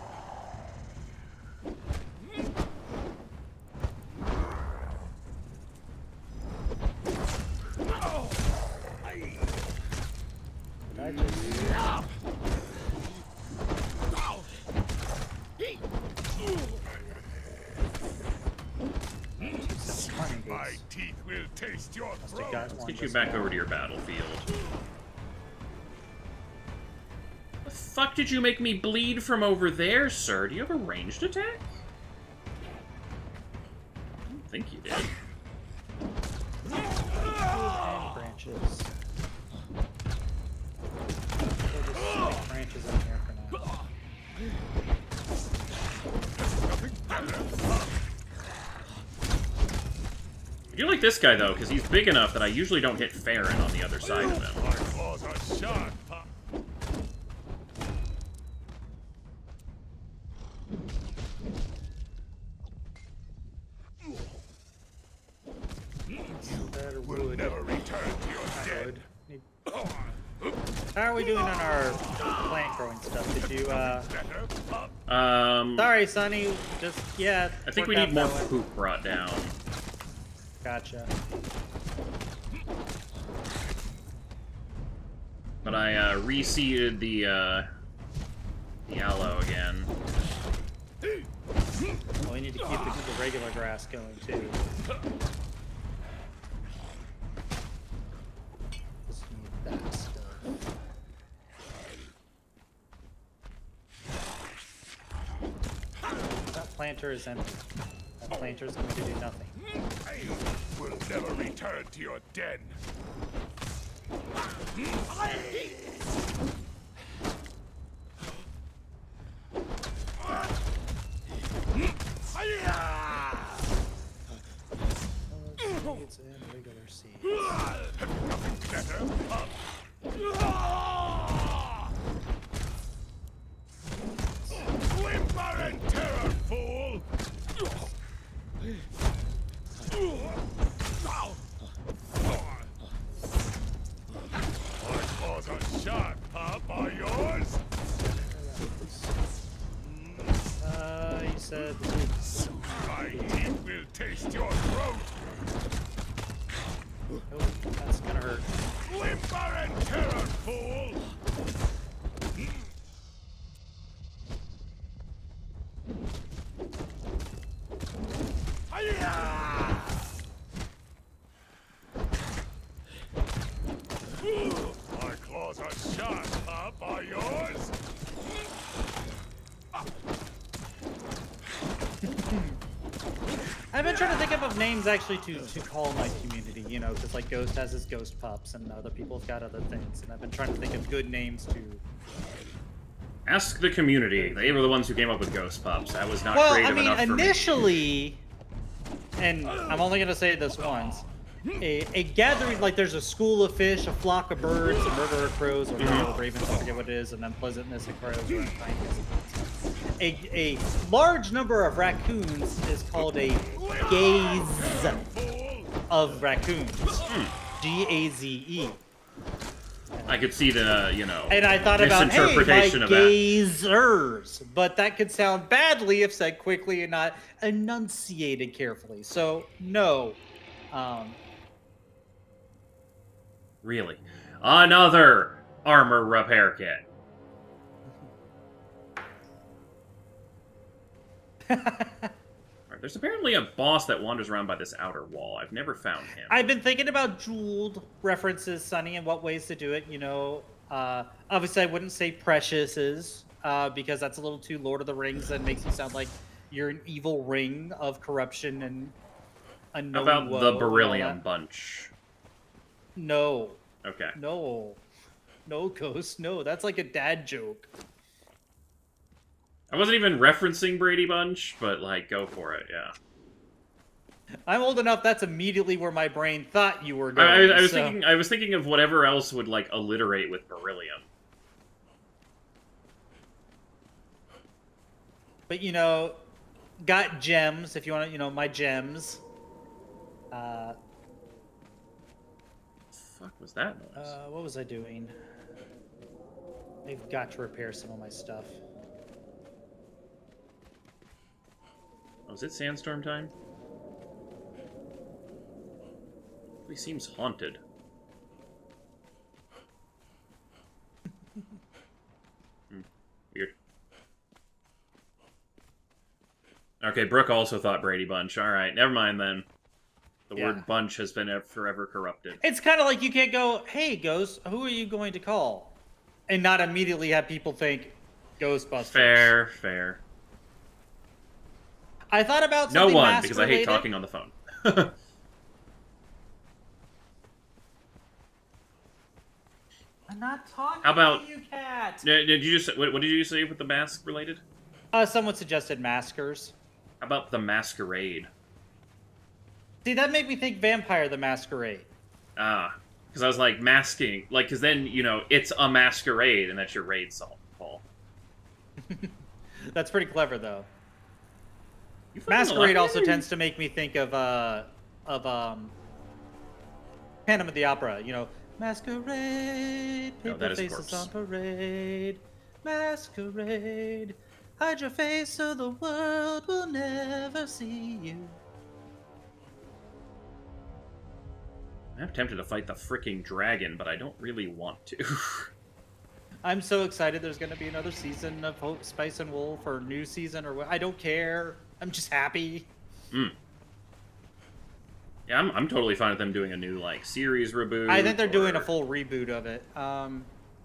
Did I just... My teeth will taste your Must have throat. got Let's one get you this back time. over to your battlefield. The fuck did you make me bleed from over there, sir? Do you have a ranged attack? I don't think you did. And branches. do like this guy, though, because he's big enough that I usually don't hit Farron on the other side of him. My claws are sharp, pup. Better Will wood. never return to your dead. Wood. How are we doing on our plant growing stuff? Did you, uh... Better, pup. Um, Sorry, Sonny. Just, yeah. I think we worked need more out that way. poop brought down. Gotcha. But I uh, reseeded the, uh, the aloe again. Well, we need to keep the, the regular grass going, too. Just need that stuff. That planter is empty. That planter is going to do nothing. You will never return to your den. It's in regular seeds. Nothing better, pup. Whimper and terror, fool! My claws are sharp, pup. Are yours? Uh, he said... My teeth will taste your throat. Oh, that's gonna hurt. Whimper and terror, fool! Hi-ya! My claws are sharp, pup. Are yours? I've been trying to think of names actually to, to call my community, you know, because like Ghost has his ghost pups and other people have got other things, and I've been trying to think of good names to... Ask the community. They were the ones who came up with ghost pups. That was not Well, creative I mean, enough for me. initially, and I'm only going to say this once, a, a gathering, like there's a school of fish, a flock of birds, a murder of crows, or mm-hmm. ravens, I forget what it is, and then pleasantness of crows, or a, a large number of raccoons is called a gaze of raccoons. G A Z E. I could see the, you know, And I thought about, hey, misinterpretation like of that. gazers, but that could sound badly if said quickly and not enunciated carefully. So, no. Um, Really? Another armor repair kit. Alright, there's apparently a boss that wanders around by this outer wall. I've never found him. I've been thinking about jeweled references, Sonny, and what ways to do it. You know, uh, obviously I wouldn't say preciouses, uh, because that's a little too Lord of the Rings and makes you sound like you're an evil ring of corruption and unknown How about woe the and all Beryllium that. bunch? No. Okay. No. No, Ghost. No, that's like a dad joke. I wasn't even referencing Brady Bunch, but, like, go for it, yeah. I'm old enough, that's immediately where my brain thought you were I, going. I, I was so. thinking I was thinking of whatever else would, like, alliterate with Beryllium. But, you know, got gems, if you want to, you know, my gems. Uh... Fuck was that noise? Uh, what was I doing? I've got to repair some of my stuff. Oh, is it sandstorm time? He seems haunted. hmm. Weird. Okay, Brooke also thought Brady Bunch. Alright, never mind then. The Yeah. word bunch has been forever corrupted. It's kind of like you can't go, hey, Ghost, who are you going to call? And not immediately have people think Ghostbusters. Fair, fair. I thought about No something one, mask because I hate related. talking on the phone. I'm not talking How about- to you, cat. Did did you just what, what did you say with the mask related? Uh, someone suggested maskers. How about the masquerade? See, that made me think Vampire the Masquerade. Ah, because I was like masking, like, because then you know it's a masquerade, and that's your raid salt fall. That's pretty clever, though. You fucking Masquerade lucky? also tends to make me think of uh of um Phantom of the Opera. You know, masquerade, No, paper that is faces Corpse. on parade, masquerade, hide your face so the world will never see you. I'm tempted to fight the freaking dragon, but I don't really want to. I'm so excited there's going to be another season of Hope, Spice and Wolf, or new season, or what. I don't care. I'm just happy. Mm. Yeah, I'm, I'm totally fine with them doing a new, like, series reboot. I think they're or... doing a full reboot of it. Um,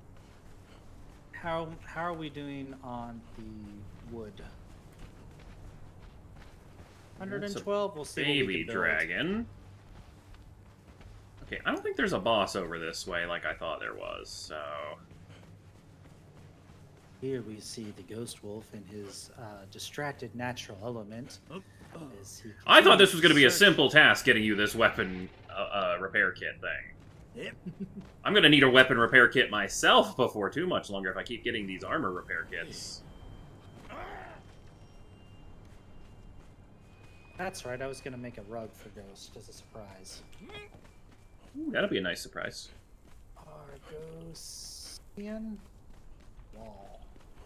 how how are we doing on the wood? one hundred twelve. We'll see. Baby what we can build. dragon. Okay, I don't think there's a boss over this way like I thought there was, so... Here we see the Ghost Wolf in his uh, distracted natural element. As he I thought this was going to be a search- simple task, getting you this weapon uh, uh, repair kit thing. I'm going to need a weapon repair kit myself before too much longer if I keep getting these armor repair kits. That's right, I was going to make a rug for Ghost as a surprise. Ooh, that'll be a nice surprise. Argosian wall.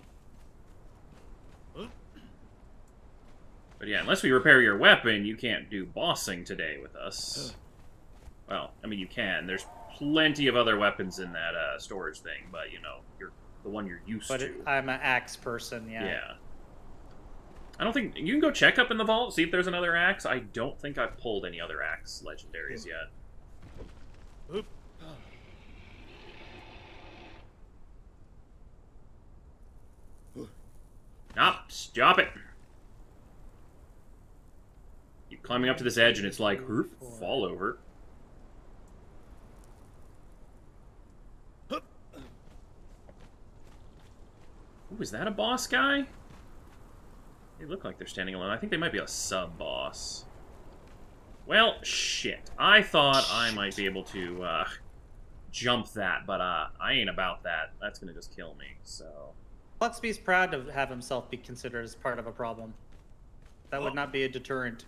But yeah, unless we repair your weapon, you can't do bossing today with us. Well, I mean, you can. There's plenty of other weapons in that uh, storage thing, but, you know, you're the one you're used But to. it, I'm an axe person, yeah. Yeah. I don't think... You can go check up in the vault, see if there's another axe. I don't think I've pulled any other axe legendaries yet. Oop. Stop! Stop it! Keep climbing up to this edge and it's like, "Herp, fall over. Ooh, is that a boss guy? They look like they're standing alone. I think they might be a sub-boss. Well, shit. I thought I might be able to uh, jump that, but uh, I ain't about that. That's gonna just kill me, so... Fluxby's proud to have himself be considered as part of a problem. That would not be a deterrent.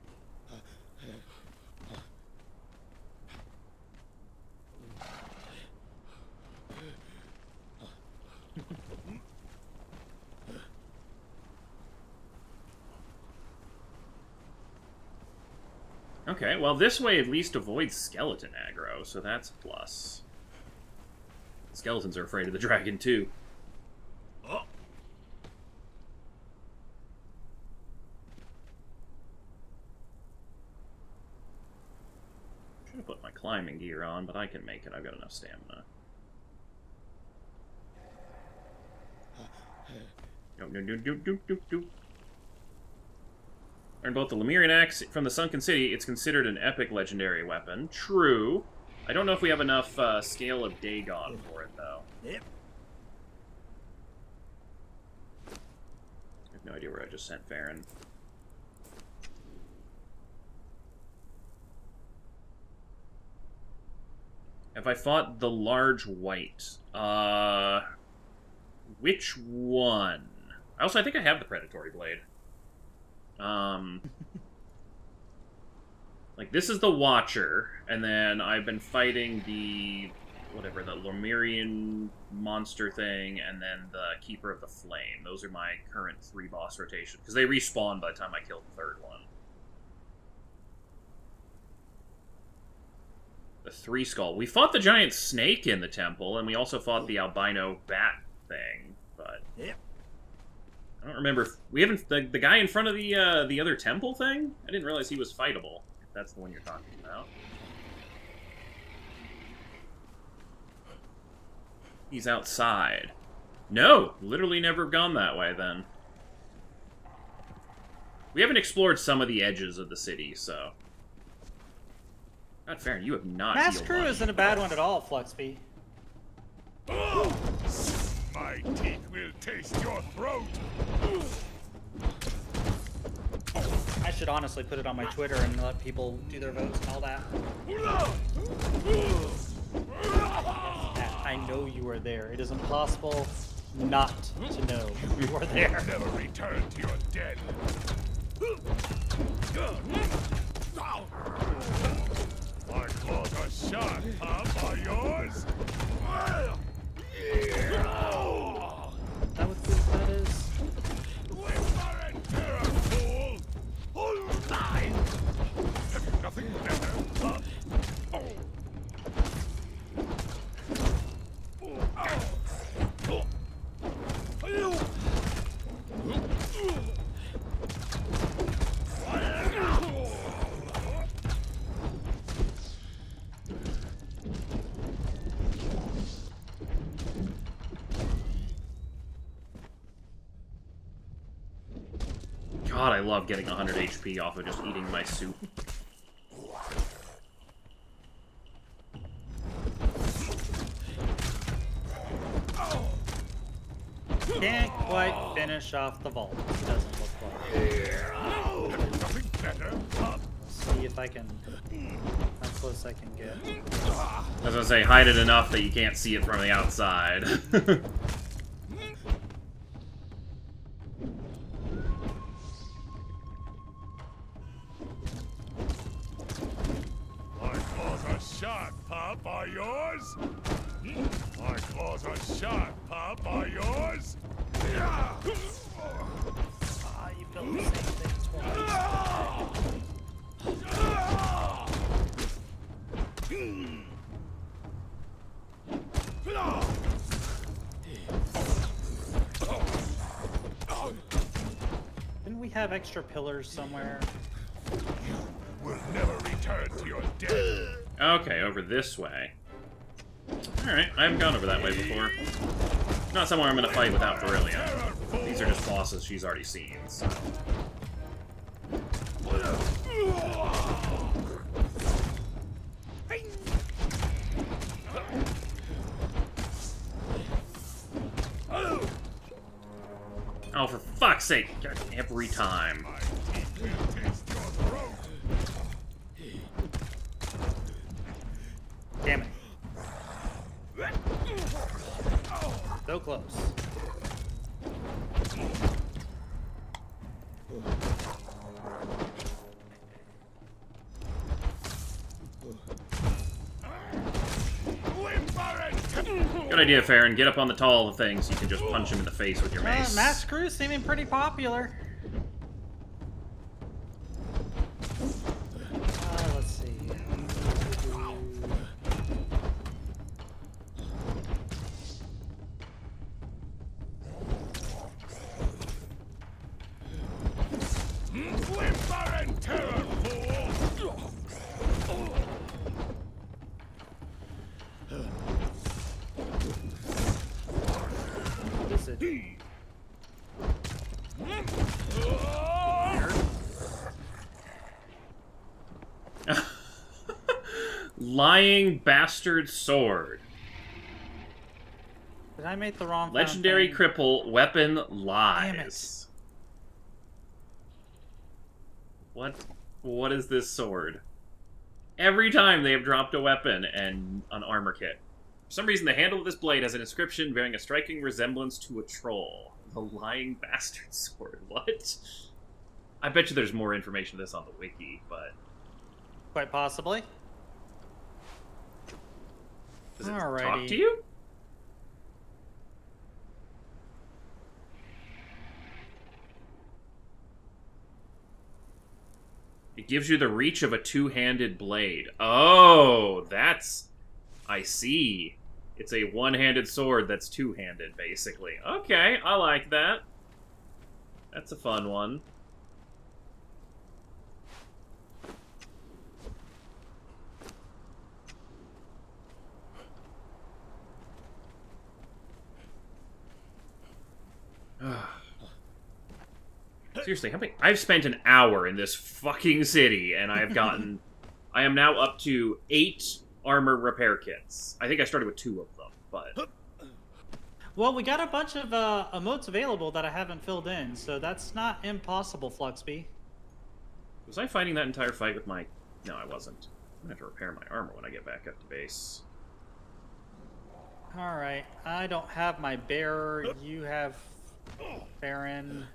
Okay, well, this way at least avoids skeleton aggro, so that's a plus. Skeletons are afraid of the dragon, too. Oh. Should have put my climbing gear on, but I can make it. I've got enough stamina. No, no, no, no, no, no, no. Learned both the Lemurian axe from the Sunken City. It's considered an epic legendary weapon. True. I don't know if we have enough uh, Scale of Dagon for it, though. Yep. I have no idea where I just sent Farron. Have I fought the large white? Uh, which one? Also, I think I have the Predatory Blade. Um, like, this is the Watcher, and then I've been fighting the, whatever, the Lemurian monster thing, and then the Keeper of the Flame. Those are my current three boss rotations, because they respawn by the time I kill the third one. The Three Skull. We fought the giant snake in the temple, and we also fought the albino bat thing, but... Yep. I don't remember. If, we haven't... The, the guy in front of the uh, the other temple thing? I didn't realize he was fightable. If that's the one you're talking about. He's outside. No! Literally never gone that way, then. We haven't explored some of the edges of the city, so... God, Farron, you have not Mass healed Crew much. isn't a bad one at all, Fluxby. My teeth will taste your throat. I should honestly put it on my Twitter and let people do their votes and all that. Matt, I know you are there. It is impossible not to know you are there. Never return to your dead. My claws are sharp, huh? Are yours? Is that what this that is? Whisper and terror, fool! Hold line! Have you nothing better, huh? God, I love getting one hundred H P off of just eating my soup. Can't quite finish off the vault. It doesn't look like. Nothing better, huh? See if I can. How close I can get. I was gonna say, hide it enough that you can't see it from the outside. My claws are sharp, pup. Are yours? My claws are sharp, pup. Are yours? Ah, you built the same thing twice. Didn't we have extra pillars somewhere? Will never return to your dead. Okay, over this way. Alright, I haven't gone over that way before. Not somewhere I'm gonna fight without Beryllium. These are just bosses she's already seen, so... Oh, for fuck's sake! Every time. Damn it. So close. Good idea, Farron. Get up on the tall thing so you can just punch him in the face with your Uh, mace. mass screws seeming pretty popular. Uh, let's see. Whimper and terror, fool! What is it? Lying bastard sword. Did I make the wrong Legendary thing? cripple weapon lies. Damn it. What? What is this sword? Every time they have dropped a weapon and an armor kit. For some reason, the handle of this blade has an inscription bearing a striking resemblance to a troll. The lying bastard sword. What? I bet you there's more information on this on the wiki, but... Quite possibly. Does it Alrighty. talk to you? It gives you the reach of a two-handed blade. Oh, that's... I see. It's a one-handed sword that's two-handed, basically. Okay, I like that. That's a fun one. Seriously, how many... I've spent an hour in this fucking city, and I have gotten... I am now up to eight armor repair kits. I think I started with two of them, but... Well, we got a bunch of uh, emotes available that I haven't filled in, so that's not impossible, Fluxby. Was I fighting that entire fight with my... No, I wasn't. I'm gonna have to repair my armor when I get back up to base. Alright, I don't have my bearer. You have Farron.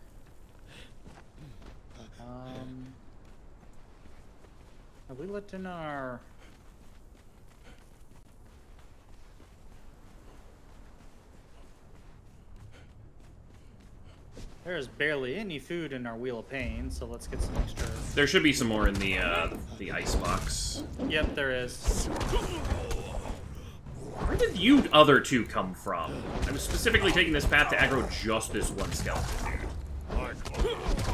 Um, have we looked in our... There's barely any food in our Wheel of Pain, so let's get some extra. There should be some more in the uh, the ice box. Yep, there is. Where did you other two come from? I'm specifically taking this path to aggro just this one skeleton, dude.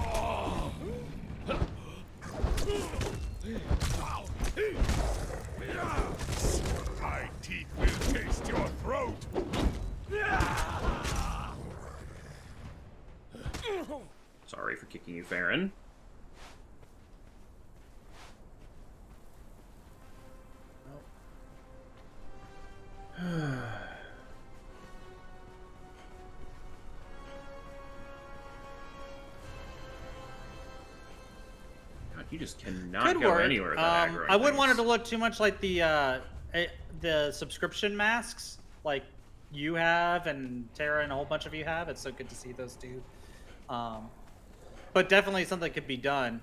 My teeth will taste your throat. Sorry for kicking you, Farron. God, you just cannot Could go work. anywhere with that Um, aggro. I wouldn't want it to look too much like the uh, eh, the subscription masks, like you have and Tara and a whole bunch of you have. It's so good to see those two. Um, but definitely something could be done.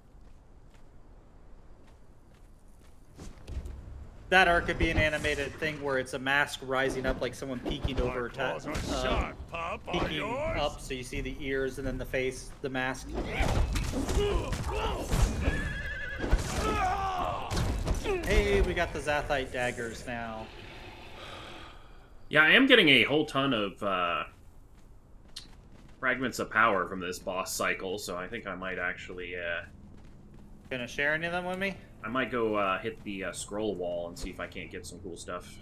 That or it could be an animated thing where it's a mask rising up, like someone peeking over, My claws are uh, sharp, pup. Are peeking yours? up, so you see the ears and then the face, the mask. Hey, we got the Zathite daggers now. Yeah, I am getting a whole ton of uh, fragments of power from this boss cycle, so I think I might actually, uh, Gonna share any of them with me? I might go uh, hit the uh, scroll wall and see if I can't get some cool stuff.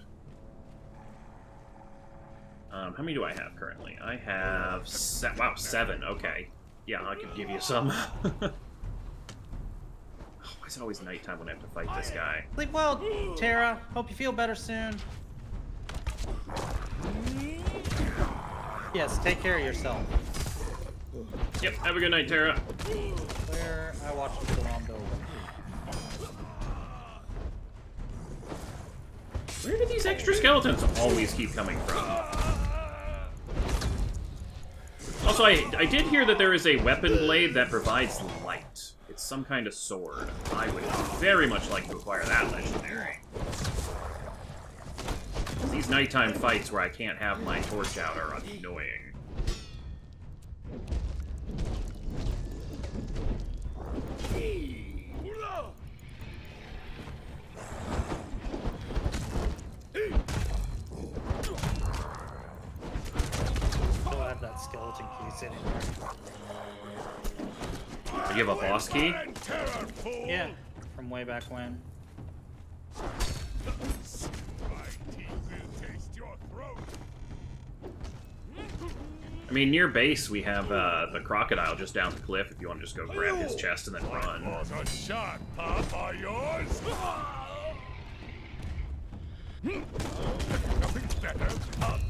Um, how many do I have currently? I have se wow, seven. Okay, yeah, I could give you some. Oh, why is it always nighttime when I have to fight this guy? Sleep well, Tara. Hope you feel better soon. Yes, take care of yourself. Yep, have a good night, Tara. Where I watched the wrong building. Where do these extra skeletons always keep coming from? Also, I, I did hear that there is a weapon blade that provides light. It's some kind of sword. I would very much like to acquire that legendary. These nighttime fights where I can't have my torch out are annoying. Still have that skeleton key sitting there. Do you have a boss key? Yeah, from way back when. I mean, near base, we have uh, the crocodile just down the cliff if you want to just go grab his chest and then run. Claws are sharp, pup. Are yours? Nothing better, pup.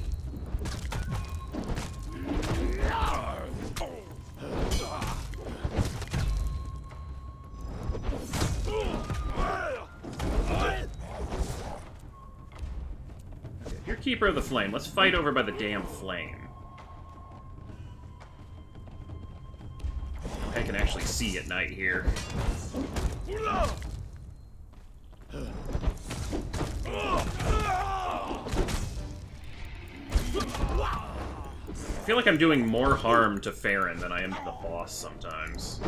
You're Keeper of the Flame. Let's fight over by the damn flame. I can actually see at night here. I feel like I'm doing more harm to Farron than I am to the boss sometimes.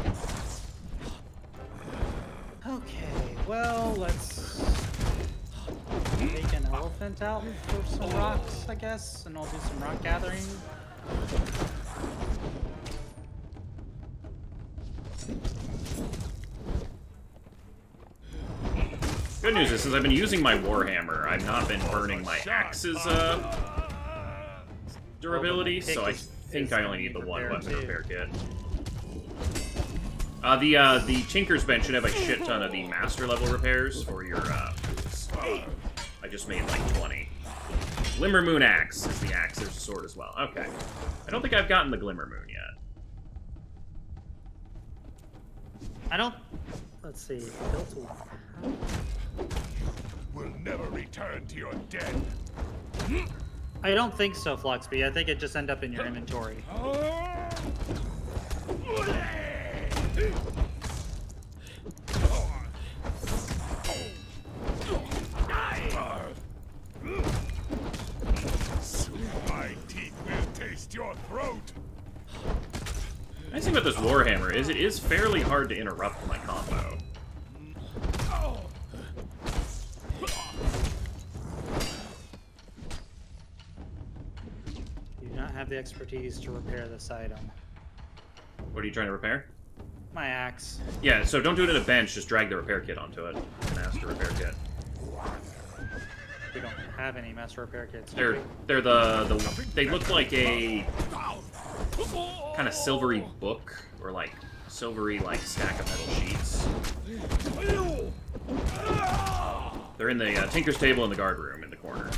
Okay, well, let's take an elephant out for some rocks, I guess, and I'll do some rock gathering. Good news is, since I've been using my Warhammer, I've not been burning my axe's uh, durability, so I think I only need the one weapon repair kit. Uh, the uh, the Tinker's Bench should have a shit ton of the master level repairs for your. Uh, I just made like twenty. Glimmer Moon Axe is the axe. There's a sword as well. Okay, I don't think I've gotten the Glimmer Moon yet. I don't... Let's see. Built to... Will never return to your dead. I don't think so, Fluxby. I think it just end up in your inventory. My teeth will taste your throat. The nice thing about this Warhammer is it is fairly hard to interrupt my combo. You do not have the expertise to repair this item. What are you trying to repair? My axe. Yeah, so don't do it in a bench, just drag the repair kit onto it. Master repair kit. We don't have any master repair kits. They're they're the the they look like a kind of silvery book or like silvery like stack of metal sheets. They're in the uh, Tinker's table in the guard room in the corner.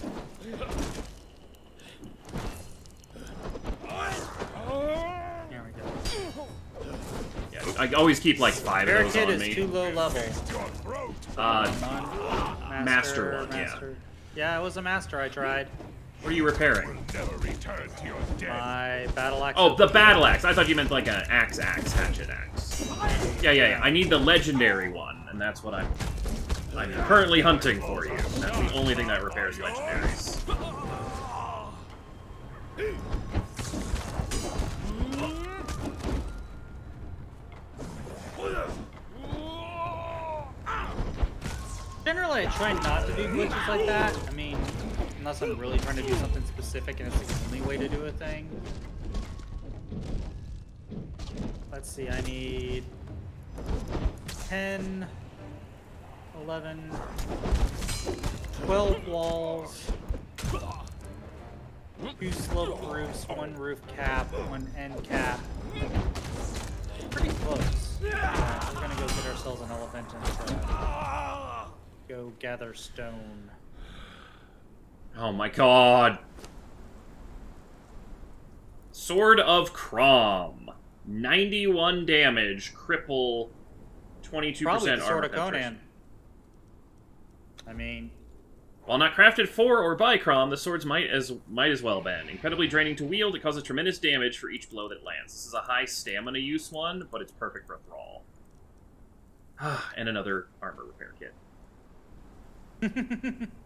There we go. Yeah, I always keep like five Repair of those kit on is me. too low level. Uh, None. master one, yeah. master. Yeah, it was a master I tried. What are you repairing? Never return to your dead. My battle axe. Oh, the battle axe. I thought you meant like an axe, axe, hatchet axe. Yeah, yeah, yeah. I need the legendary one, and that's what I'm. I'm currently hunting for you. That's the only thing that repairs legendaries. Generally, I try not to do glitches like that. I mean, unless I'm really trying to do something specific and it's the only way to do a thing. Let's see, I need ten, eleven, twelve walls, two sloped roofs, one roof cap, one end cap. Pretty close. Uh, we're gonna go get ourselves an elephant and uh, go gather stone. Oh my god. Sword of Crom. ninety-one damage, cripple, twenty-two percent Probably the Sword armor of Conan. penetration. I mean, While not crafted for or by Crom, the swords might as might as well been. Incredibly draining to wield, it causes tremendous damage for each blow that lands. This is a high stamina use one, but it's perfect for a thrall. And another armor repair kit.